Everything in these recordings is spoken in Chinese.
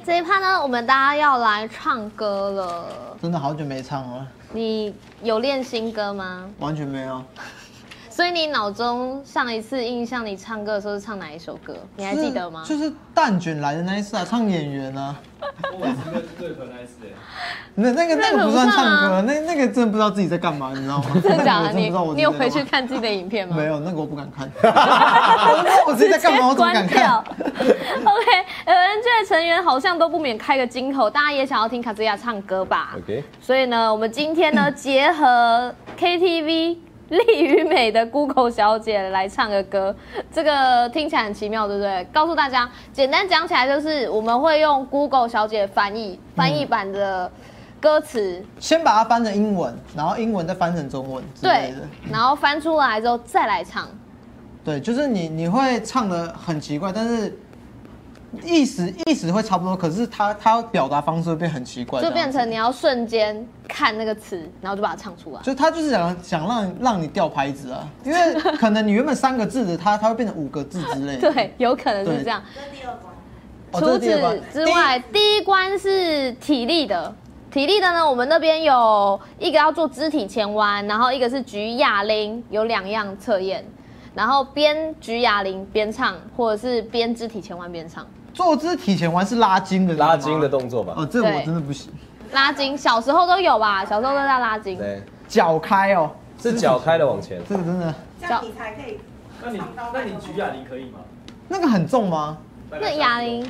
这一趴呢，我们大家要来唱歌了。 真的好久没唱了。 你有练新歌吗？ 完全没有。 所以你脑中上一次印象你唱歌的时候是唱哪一首歌？你还记得吗？ 就是蛋卷来的那一次啊，唱演员啊。 我每次跟对可那一次那个不算唱歌，那个真的不知道自己在干嘛，你知道吗？ 真的假的？你有回去？ 去看自己的影片吗？ 没有，那个我不敢看。我自己在干嘛？我怎么敢看 ？OK，NJ 成员好像都不免开个金口，大家也想要听卡兹亚唱歌吧 ？OK。 所以呢，我们今天呢结合 KTV。丽与美的 Google 小姐来唱个歌，这个听起来很奇妙，对不对？告诉大家，简单讲起来就是我们会用 Google 小姐翻译版的歌词， 先把它翻成英文，然后英文再翻成中文之类的， 然后翻出来之后再来唱。 对，就是你会唱得很奇怪，但是意思会差不多，可是他表达方式会变很奇怪， 就变成你要瞬间看那个词，然后就把它唱出来。 就他就是想让你掉拍子啊，因为可能你原本3个字的，他会变成5个字之类的。 对，有可能是这样。 这是第2关。 除此之外，第一关是体力的。体力的呢，我们那边有一个要做肢体前弯，然后一个是举哑铃，有2样测验。然后边举哑铃边唱，或者是边肢体前弯边唱。 做肢体前弯是拉筋的， 拉筋的动作吧？ 哦，这我真的不行。 拉筋，小时候都有吧？小时候都在拉筋。 对， 脚开哦， 是脚开的往前。 这个真的。 这样你才可以。 那你举哑铃可以吗？ 那个很重吗？ 那哑铃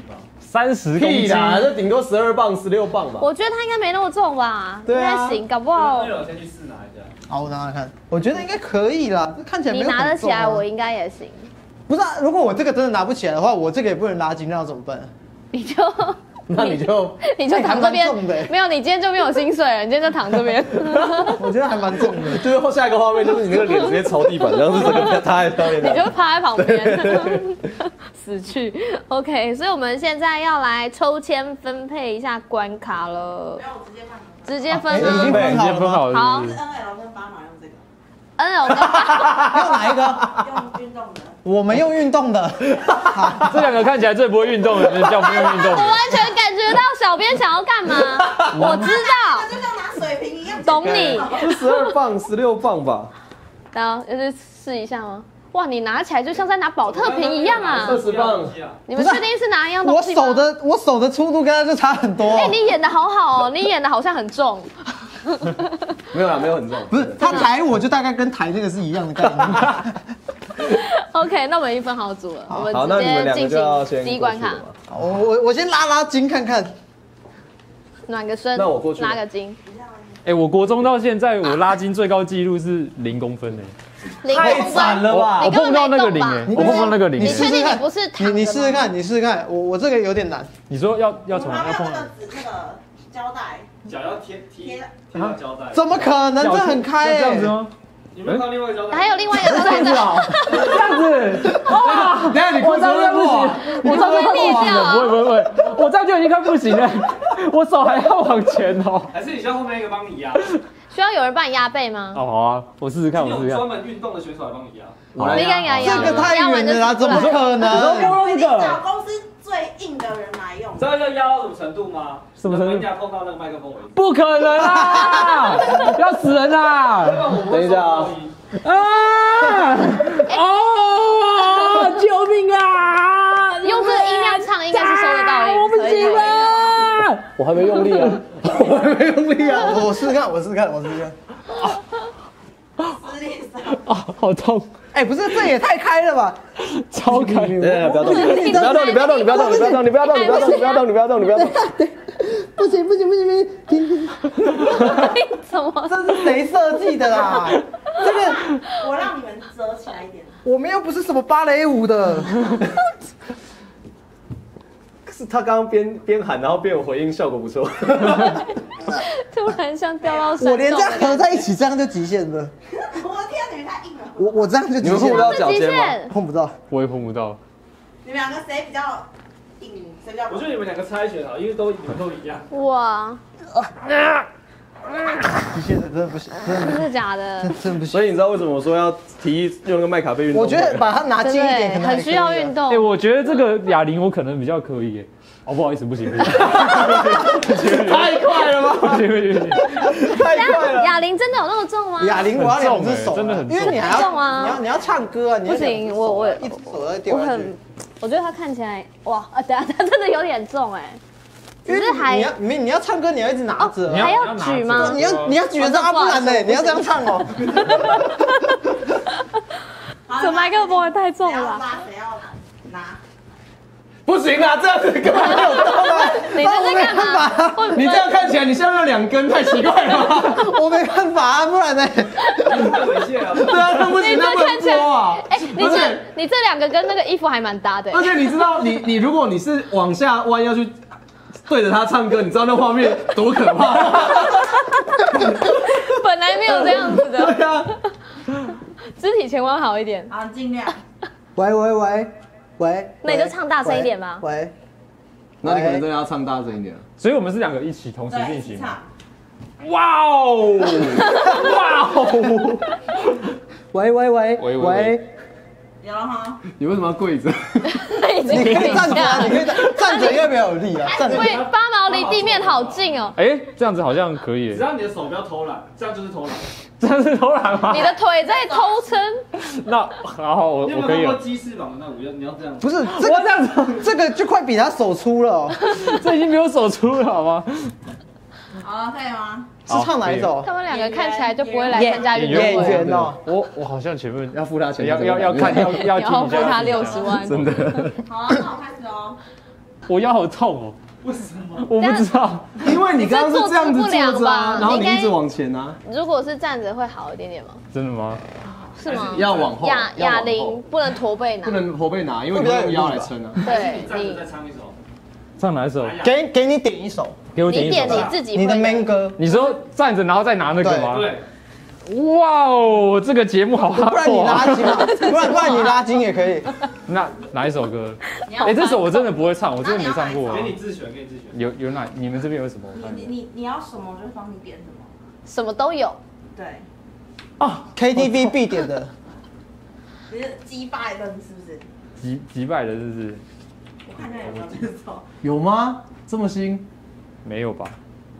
30公斤， 这顶多12磅、16磅吧。 我觉得它应该没那么重吧？ 对啊， 应该行，搞不好。 那我先去试拿一下。 好，我拿拿看。我觉得应该可以啦，这看起来没有很重啊。 你拿得起来，我应该也行。 不是啊，如果我这个真的拿不起来的话，我这个也不能拉筋，那要怎么办？ 你就躺这边，没有，你今天就没有薪水了，你今天就躺这边。 我觉得还蛮重的， 就是下一个画面就是你那个脸直接朝地板，然后是整个塌在上面， 你就趴在旁边，死去。OK， 所以我们现在要来抽签分配一下关卡了。 没有，我直接看。 直接分已经分好了。 好。 是 NL 跟巴马用这个。 NL 跟巴用哪一个？ 用运动的。 我们用运动的。 这2个看起来最不会运动的，叫不用运动。 我完全感觉到小编想要干嘛，我知道， 就像拿水瓶一样。 懂你。 是12磅、16磅吧？ 然后就是试一下吗？哇，你拿起来就像在拿保特瓶一样啊 ！20磅。 你们确定是拿一样东西吗？ 我手的粗度跟他就差很多。 哎，你演的好好哦，你演的好像很重。 没有啦，没有很重。 不是他抬我就大概跟抬那个是一样的概念。 OK， 那我们已经分好组了，我们直接进行第一关卡。 我先拉筋看看， 暖个身， 那我过去拉个筋。 哎，我国中到现在我拉筋最高纪录是0公分哎， 太惨了吧！ 我碰不到那个0哎，我碰不到那个0。 你确定你不是躺的吗？ 你试试看，你试试看，我这个有点难。 你说要从要碰那个胶带， 脚要贴到胶带。 怎么可能？这很开哎！ 这样子吗？ 你们看另外一个胶带？ 还有另外一个胶带的， 这样子。哇！ 等下你我这样不行，我这样就裂掉了。 不会，我这样就已经快不行了，我手还要往前哦。 还是你需要后面一个帮你压？ 需要有人帮你压背吗？ 哦，好啊，我试试看， 有专门运动的选手来帮你压。 我来压。 这个太远了啦，怎么可能？ 你找公司最硬的人来用。 知道要压到什么程度吗？ 什么程度？ 碰到那个麦克风为止。 不可能啊！要死人啦！ 等一下啊！ 哦！救命啊！ 用这个音量唱应该是收得到的， 我不行了！ 我还没用力啊！ 我还没用力啊！我试试看，我试试看。 撕裂伤。 啊，好痛！ 哎，不是，这也太开了吧！ 超开！ 不要动！你不要动！你不要动！你不要动！你不要动！你不要动！你不要动！你不要动！你不要动！你不要动！ 不行！停！ 怎么？ 这是谁设计的啦？这个我让你们折起来一点。 我们又不是什么芭蕾舞的。 是他刚刚边喊，然后边有回应，效果不错。 突然像掉到山。 我连这样合在一起，这样就极限了。 我的天，你们太硬了。 我这样就极限。 你们碰不到脚尖吗？ 碰不到， 我也碰不到。 你们2个谁比较硬？谁比较？ 我觉得你们2个猜拳好，因为你们都一样。 哇！ 极限的真的不行， 真的假的？ 真的不行。 所以你知道为什么我说要提议用那个麦卡贝运动会？ 我觉得把它拿近真的一点，可能还很需要运动。 哎，我觉得这个哑铃我可能比较可以耶。哦，不好意思，不行，不行， 太快了吧！ 不行，不行， 太快了！ 哑铃真的有那么重吗？ 哑铃我要2只手， 真的很重因为你还很重啊要你要唱歌啊，你要不行，我一只手在掉下去。 我觉得它看起来哇等下它真的有点重哎，只是还你要唱歌，你要一直拿着， 还要举吗？ 你要举得上，不然呢，你要这样唱哦。 这麦克风也太重了吧！ 谁要拿？ 不行啊，这样子根本没有到啊！ 你这是干嘛？ 你这样看起来，你像有2根，太奇怪了吧？ 我没办法啊，不然呢？ 太猥亵了。 对啊，那不行，那不能播啊！ 哎，你这2个跟那个衣服还蛮搭的。 而且你知道，你如果你是往下弯要去对着他唱歌，你知道那画面多可怕？ 本来没有这样子的， 对啊， 肢体前弯好一点。 好，尽量。 喂， 那你就唱大声一点吧。 喂， 那你可能真的要唱大声一点。 所以我们是2个一起同时进行。 唱。 哇哦，哇哦， 喂， 有了哈。 你为什么要跪着？ 你可以站着啊，你可以站着，因为比较有力啊，站着。 喂，8毛离地面好近哦。 哎，这样子好像可以只。要你的手不要偷懒，这样就是偷懒。 这样是偷懒吗？ 你的腿在偷撑。 那好，我你有没有可以了。 看过鸡翅膀的那舞？你要这样。 不是， 我这样子， 这个就快比他手粗了哦。 这已经没有手出了好吗？ 好了，可以吗？ 是唱哪一首？ 他们2个看起来就不会来参加运动演会。 员哦。 我好像前面要付他钱， 要看要然后付他听一下 60万。 真的。 好了，那我开始哦。 我腰好痛哦， 为什么？ 我不知道。 因为你刚刚是这样子坐着啊，然后你应该一直往前啊。 如果是站着会好一点点吗？ 真的吗？ 是吗？ 要往后， 哑铃不能驼背拿不。能驼背拿，因为你会用腰来撑啊。 对你站着再唱一首。 唱哪一首？ 给你点一首， 给我你点点一首。 你自己你的会 man 歌， 你说站着然后再拿那个吗？ 对。 哇哦，这个节目好哈不然你拉筋嘛，不然你拉筋也可以。 那哪一首歌？哎，这首我真的不会唱，我真的没唱过。 给你自选，给你自选。 有哪？你们这边有什么？ 你要什么我就帮你点什么。 什么都有。 对。 啊 KTV 必点的， 你是击败论是不是？ 击败的，是不是？ 我看看有没有这首。 有吗？这么新？ 没有吧？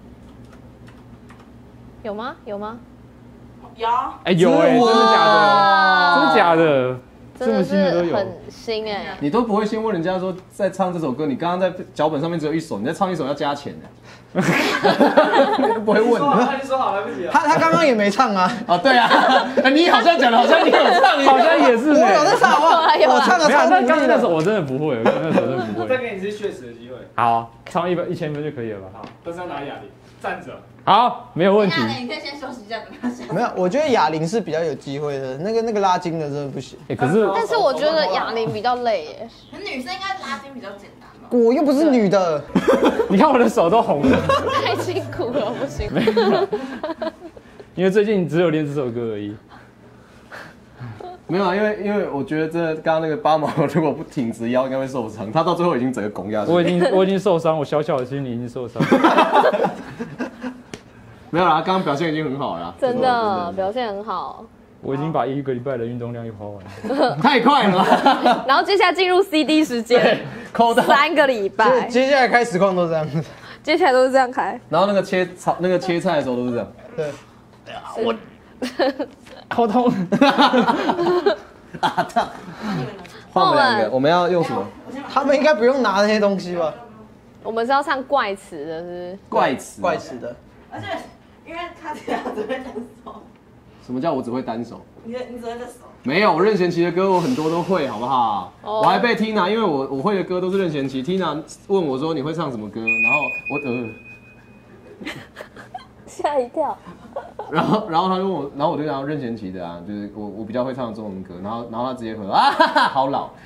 有吗？有吗？ 有。 哎，有哎，真的假的？真的假的？ 真的这么新的都有。 是很新哎。 你都不会先问人家说在唱这首歌，你刚刚在脚本上面只有1首，你再唱1首要加钱的，不会问。 他已经说好来不及了。 他刚刚也没唱啊。 哦，对啊，你好像讲的好像你有唱一样， 好像也是。 我有在唱好不好？我唱的没有， 超但刚刚那首努力的。 我真的不会，刚刚那首真的不再会。 给你一次确实的机会。 好，唱1000分就可以了吧？ 好，但是要拿哑铃，站着。 好，没有问题。 你可以先休息一下，等他下。 没有，我觉得哑铃是比较有机会的，那个拉筋的真的不行。 哎，可是但是我觉得哑铃比较累耶。 女生应该拉筋比较简单吧？ 我又不是女的， 你看我的手都红了， 太辛苦了，不行。 因为最近只有练这首歌而已。 没有啊，因为我觉得真的刚刚那个8毛如果不挺直腰，应该会受伤。他到最后已经整个拱下去。 我已经受伤，我小小的心里已经受伤。 没有啦，刚刚表现已经很好了啦。 真的表现很好。 我已经把1个礼拜的运动量又花完了。 太快了吧。 然后接下来进入 CD 时间， 抠到。 3个礼拜， 接下来开实况都这样子。 接下来都是这样开。 然后那个切菜的时候都是这样。 对， 好痛。 啊，这样。换我们2个，我们要用什么？ 他们应该不用拿那些东西吧？ 我们是要唱怪词的，是不是？ 怪词。 怪词的。 而且因为他这样只会单手， 什么叫我只会单手？ 你只会这手。 没有，任贤齐的歌我很多都会，好不好？ 哦我还被 Tina， 因为我会的歌都是任贤齐。Tina 问我说你会唱什么歌，然后我吓一跳。 然后他就问我，然后我就讲任贤齐的啊，就是我比较会唱中文歌，然后他直接回啊哈哈好老。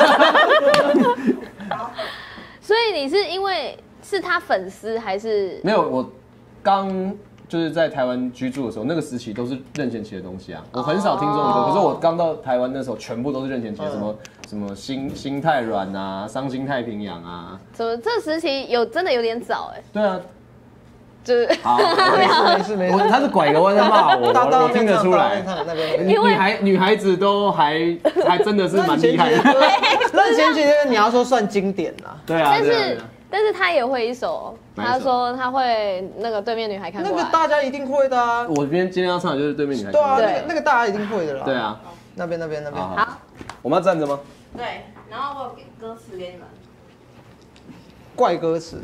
所以你是因为是他粉丝还是？ 没有，我刚就是在台湾居住的时候，那个时期都是任贤齐的东西啊，我很少听中文歌。可是我刚到台湾那时候，全部都是任贤齐，什么心太软啊，伤心太平洋啊。 怎么这时期真的有点早哎？ 对啊， 就是好， 没事， 他是拐个弯在骂我，我听得出来。 那边女孩子都还真的是蛮厉害的。 任贤齐你要说算经典啦。 对啊， 但是他也会一首，他说他会那个对面女孩看过来， 那个大家一定会的啊。 我今天要唱的就是对面女孩。 对啊，那个大家一定会的啦。 对啊， 那边。 好， 我们要站着吗？ 对，然后我有给歌词给你们。 怪歌词。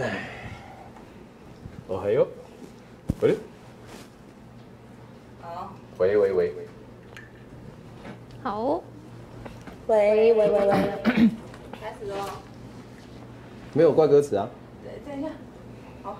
哦还有，喂， 好， 喂， 好， 喂，开始喽。 没有怪歌词啊。 对，等一下。好，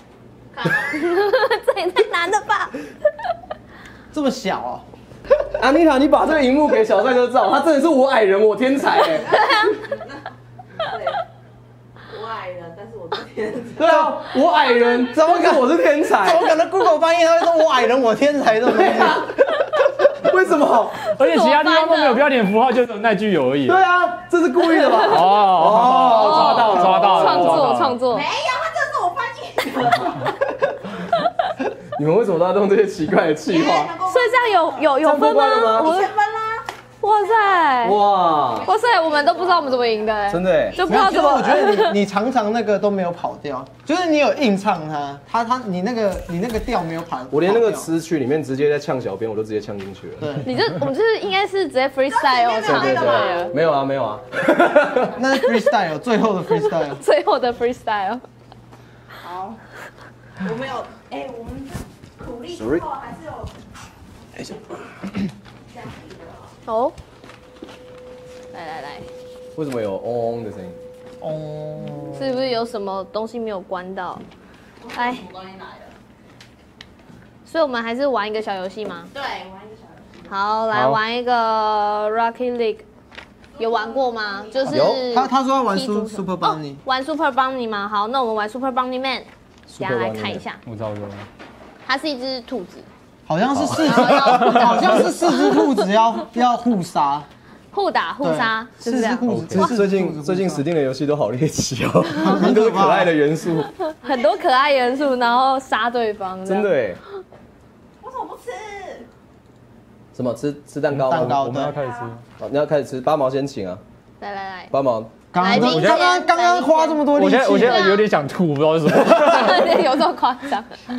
这也太难了吧？ 这么小哦。 安妮塔，你把这个荧幕给小帅哥照，他真的是我矮人，我天才哎。 对，我矮人，但是我是天才。 对啊，我矮人，怎么可能我是天才？ 怎么可能 Google 翻译他会说我矮人我天才这种东西？ 为什么？ 而且其他地方都没有标点符号，就只有那句有而已。 对啊，这是故意的吧？ 哦，抓到了， 创作。 没有，他这是我翻译的。 你们为什么都要用这些奇怪的气话？ 所以这样有分吗？ 我1000分啦。 哇塞！ 哇塞！我们都不知道我们怎么赢的， 真的哎， 就不知道怎么。 我觉得你常常那个都没有跑掉，就是你有硬唱你那个调没有跑。 我连那个词曲里面直接在呛小编，我都直接呛进去了。 对， 我们就是应该是直接 freestyle 唱对了。 没有啊。 那是 freestyle 最后的 freestyle。 最后的 freestyle。 好，我们有我们苦力之后还是有。 哦，来， 为什么有嗡嗡的声音？ 哦， 是不是有什么东西没有关到？来， 什么东西来了？ 所以我们还是玩一个小游戏吗？ 对，玩一个小游戏。 好，来玩一个 Rocket League， 有玩过吗？就是他说要玩 Super Bunny， 玩 Super Bunny 吗？好，那我们玩 Super Bunny Man， 大家来看一下。 我知道。 它是一只兔子。 好像是4只兔子要互杀， 互打互杀，是不是这样？ 最近Steam的游戏都好猎奇哦，很多可爱的元素， 很多可爱元素，然后杀对方。 真的哎。 为什么不吃？ 什么吃蛋糕吗？ 蛋糕， 我们要开始吃。 好，你要开始吃，八毛先请啊。 来， 八毛。 刚刚花这么多力气， 我现在有点想吐，不知道为什么。 有这么夸张？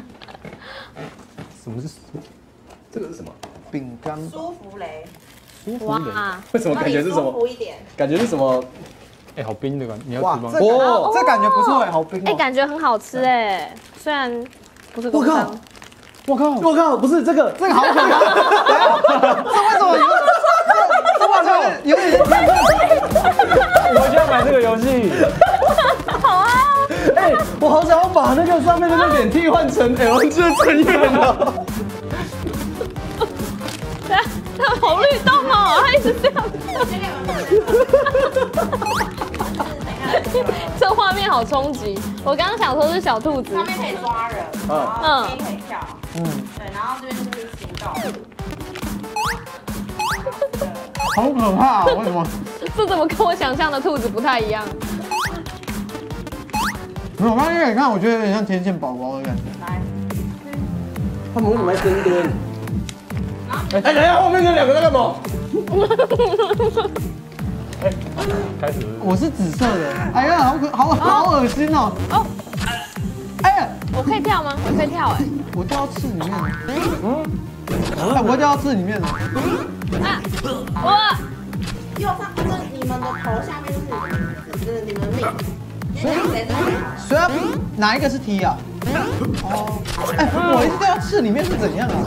什么是？ 这个是什么？ 饼干。 舒芙蕾。 哇！ 为什么感觉是什么？ 舒服一点。 感觉是什么？ 哎，好冰的感觉，你要吃吗？ 哇，这感觉不错哎，好冰。 哎，感觉很好吃哎，虽然不是工商。 我靠！不是这个好可怕！这为什么？这哇塞，有点。 我就要买这个游戏。 好啊！ 哎，我好想要把那个上面那个脸替换成 LG 成员了。 他好律动哦，他一直这样。这画面好冲击！我刚刚想说是小兔子， 上面可以抓人，然后可以跳，对，然后这边就是行动。 好可怕！为什么？ 这怎么跟我想象的兔子不太一样？ 没有，我刚刚你看，我觉得有点像天线宝宝的感觉。 来， 他们为什么还深蹲？哎，等一下，后面那两个在干嘛？ 开始。 我是紫色的，哎呀，好恶心哦！哦，哎呀， 我可以跳吗？我可以跳哎！ 我掉到刺里面了。哎，我掉到刺里面了。 啊！哇！ 右上就是你们的头下面是你们命。 所以哪一个是 T 啊？哦，哎，我一直掉到刺里面是怎样啊？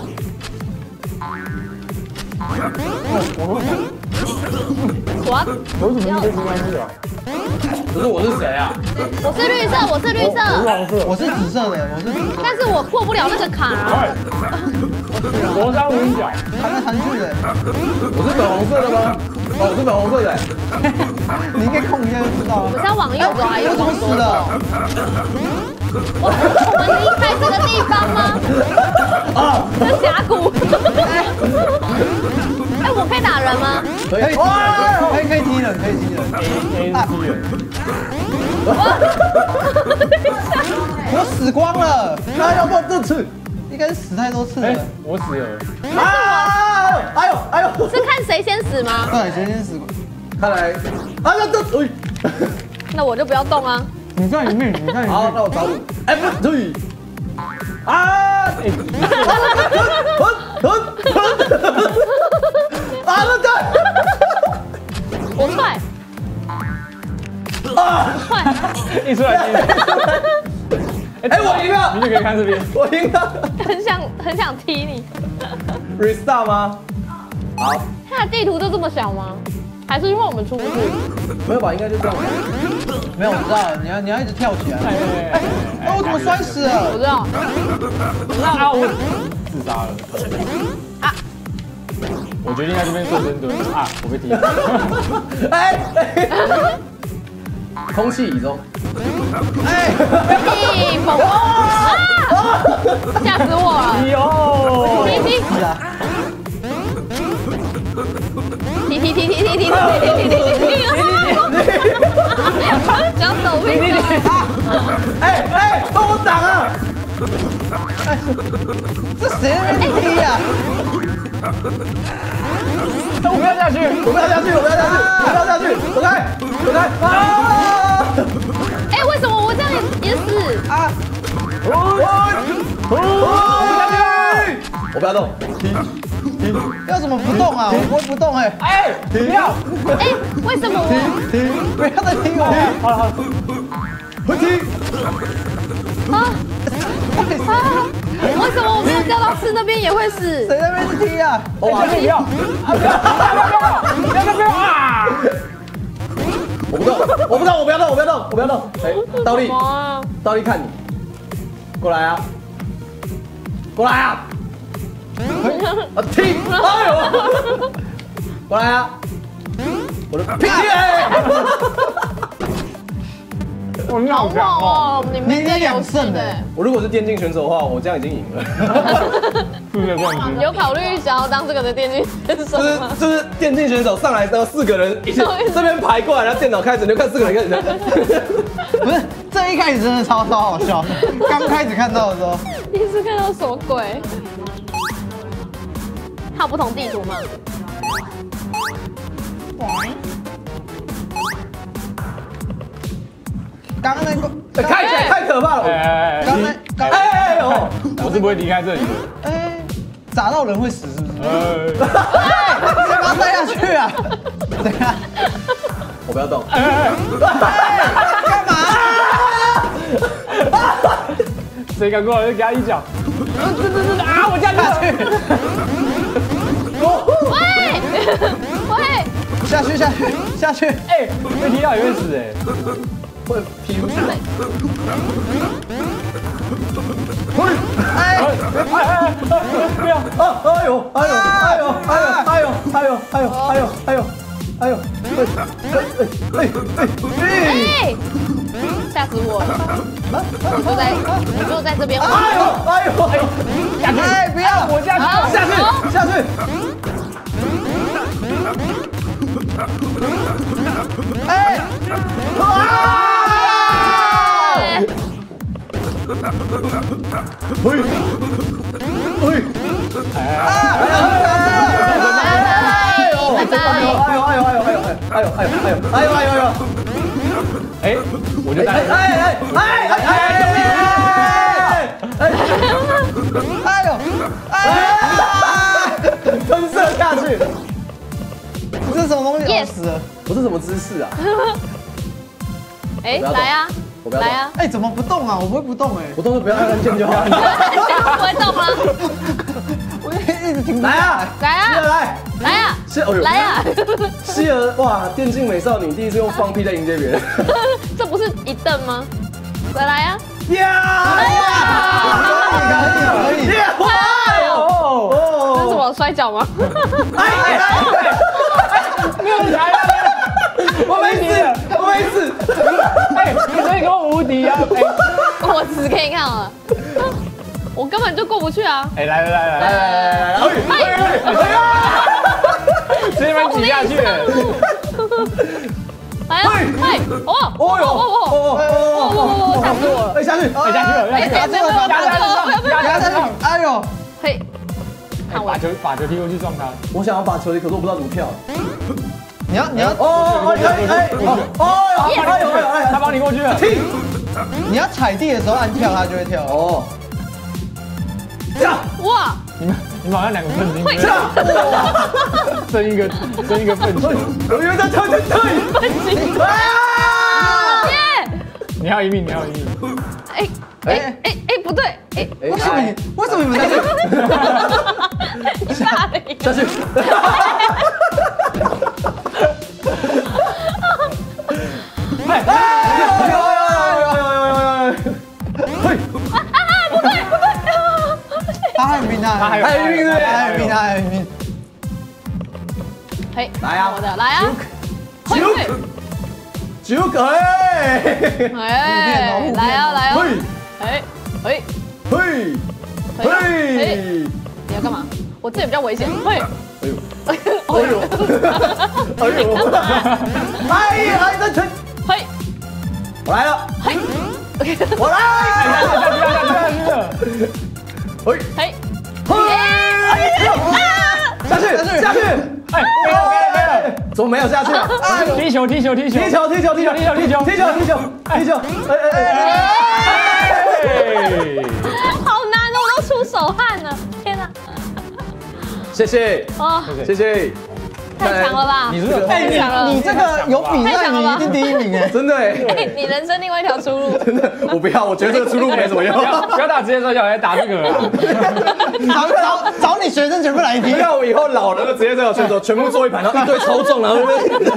有什么跟这关系啊？ 可是我是谁啊？ 我是绿色，我是绿色， 我是紫色的，我是紫色。 但是我过不了那个坎啊！ 磨砂五角， 弹来弹去的。 我是粉红色的吗？哦，我是粉红色的。 你应该控一下就知道了。 我是要往右走还是往左走？ 我们离开这个地方吗？这峡谷。哎，我可以打人吗？ 可以踢人，可以踢人。 A 是踢人。 我死光了， 他要不这次应该是死太多次哎了。， 我死了。 哎呦， 是看谁先死吗？ 对，谁先死光？ 看来那我就不要动啊。 你看你命，你看你好， 命。 那我找你。哎，不对，啊， 我快，快！ 一出来哎，我赢了， 你就可以看这边。 我赢了。 很想踢你。 Restart 吗？好， 它的地图就这么小吗？还是因为我们出不去？ 没有吧？应该就这样。 没有，我知道了，你要一直跳起来。哎，我怎么摔死了？ 我知道。 啊！我自杀了。啊！我决定在这边做深蹲啊！我被踢了。 空气椅中。 屁猛啊！吓死我了！ 哟！ 踢！ 是啊。 踢！想走位！ 哎，帮我挡啊！ 这谁在那边踢呀？ 我不要下去！ 我不要下去！走开！啊！ 哎，为什么我这样也死？ 啊！ 我不要动， 要怎么不动啊？我不会不动哎。 哎，不要！ 哎，为什么我？ 不要再踢我！ 好了好了， 回踢！ 为什么我没有掉到4那边也会死？ 谁在那边踢啊？ 不要！不要！啊！ 我不动！哎，倒立，倒立看你，过来啊！踢！哎呦！过来啊！我的屁！ 我们好猛好强哦！ 哦！你们在 2 游戏胜的， 我如果是电竞选手的话，我这样已经赢了。 世界冠军。 有考虑想要当这个的电竞选手吗？ 就是电竞选手上来都4个人一起这边排过来，然后电脑开始你就看4个人开始。 不是，这一开始真的超好笑。刚开始看到的时候， 第一次看到什么鬼？它有不同地图吗？ 刚刚那个看起来太可怕了！ 刚呦！ 我是不会离开这里的。 哎，砸到人会死是不是？ 哎， 干嘛带下去啊？等下， 我不要动。 干嘛？ 谁敢过来就给他一脚。啊！我下去。 喂！ 下去！ 哎，被踢到也会死哎。 会劈出去。 不要！ 哎呦！ 哎！吓死我了！你就在这边。 下去！哎，不要！ 我下去！ 下去！ 哎！ 哎，我就带。 喷射下去！ 这是什么东西？死了！ 我是什么姿势啊？ 哎，来啊！ 我不要动。 哎，怎么不动啊？我不会不动哎。 我动作不要太关键就好。 不会动吗？ 我一直停。 来啊！ 来啊！来啊！来啊！ 希儿，哇，电竞美少女第一次用放屁在迎接别人。 这不是一蹬吗？再来啊！ 可以！ 这是什么摔跤吗？ 没有来啊！ 我没事。 哎，你可以跟我无敌啊！ 我只可以看好了，我根本就过不去啊！ 哎，来，直接把你挤下去。 哎呦，哎，哦，吓死我了！ 哎，下去， 下去了， 压下去，哎呦， 嘿，看我把球踢过去撞他。 我想要把球踢，可是我不知道怎么跳。 你要， 他帮你过去了。 你要踩地的时候按跳，它就会跳。 哦， 哇！ 你们好像两个愤青，争一个粪球。 我以为在跳， 愤青耶！ 你还有一命， 哎，不对，哎， 为什么你们在这？ 下去。 他还有命， 嘿， 来啊， 我的来啊， 九个， 哎，来啊，哎，你要干嘛？我这里比较危险，嘿， 来，这拳， 嘿， 我来了， 嘿， 我来， 嘿， 下去， 哎，没有， 怎么没有下去啊？ 踢球， 好难哦，我都出手汗了，天哪！ 谢谢，谢谢， 太强了吧！ 你是有你这个有比赛，你一定第一名哎， 真的哎， 你人生另外一条出路。 真的，我不要，我觉得这个出路没什么用。 不要打职业摔跤，来打这个。 找你学生全部来踢。 你看我以后老了，职业摔跤选手全部坐一排，然后一堆超重，然后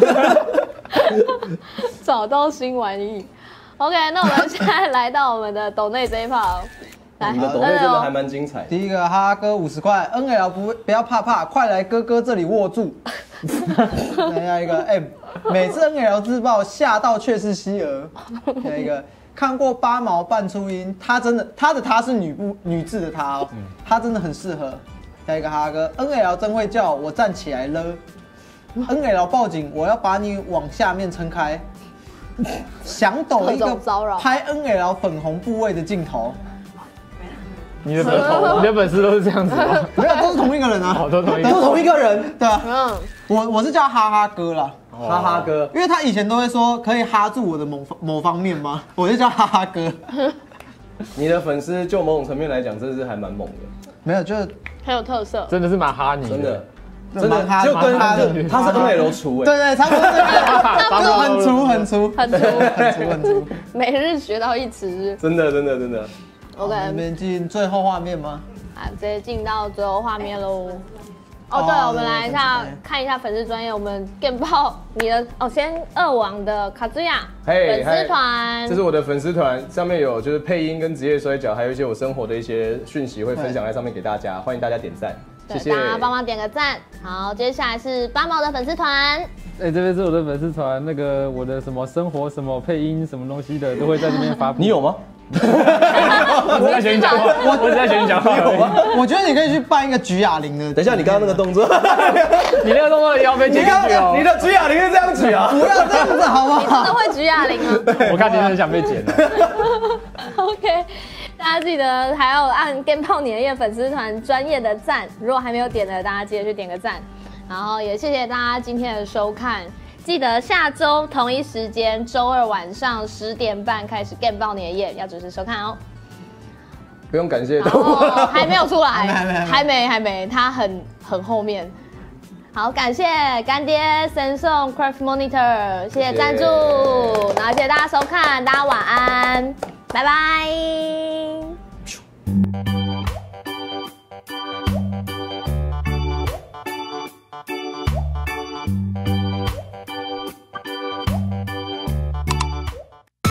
找到新玩意。OK， 那我们现在来到我们的抖内这一趴。来， 你的抖内真的还蛮精彩。 第一个哈哈哥50块 ，NL 不要怕，快来哥哥这里握住。下一个 M， 每次 NL 自爆吓到却是希儿。下一个看过8毛半初音，他是女字的他哦，他真的很适合。下一个哈哈哥 ，NL 真会叫，我站起来了。NL 报警，我要把你往下面撑开。想抖一个拍 NL 粉红部位的镜头。 你的粉丝都是这样子吗？ 没有，都是同一个人啊， 都同一个人，对啊。我是叫哈哈哥啦， 哈哈哥， 因为他以前都会说可以哈住我的某方面吗？我就叫哈哈哥。 你的粉丝就某种层面来讲，真的是还蛮猛的。 没有，就是很有特色， 真的是蛮哈你， 真的。 就跟他是 NL 厨哎， 对，差不多这个，很粗， 每日学到一词， 真的。 OK， 我们进最后画面吗？ 啊，直接进到最后画面喽。哦，对了，我们来看一下粉丝专业，我们电报你的先2王的卡兹亚粉丝团， 这是我的粉丝团，上面有就是配音跟职业摔跤，还有一些我生活的一些讯息会分享在上面给大家，欢迎大家点赞。谢谢， 大家帮忙点个赞。好，接下来是8毛的粉丝团。 哎，这边是我的粉丝团，那个我的什么生活、什么配音、什么东西的都会在这边发布。 你有吗？ 我只在学你讲话，我只在学你讲话。 我觉得你可以去办一个举哑铃的。 等一下，你刚刚那个动作， 你那个动作也要被剪进去哦。 你的举哑铃是这样举啊？ 不要这样子好不好？ 你真的会举哑铃吗？ 我看你很想被剪的。 OK。大家记得还要按电炮年夜粉丝团专业的赞，如果还没有点的，大家记得去点个赞。然后也谢谢大家今天的收看，记得下周同一时间，周2晚上10点半开始电炮年夜，要准时收看哦。 不用感谢到我，还没有出来，还没，他很后面。好，感谢干爹神送 Craft Monitor， 谢谢赞助，然后谢谢大家收看，大家晚安，拜拜。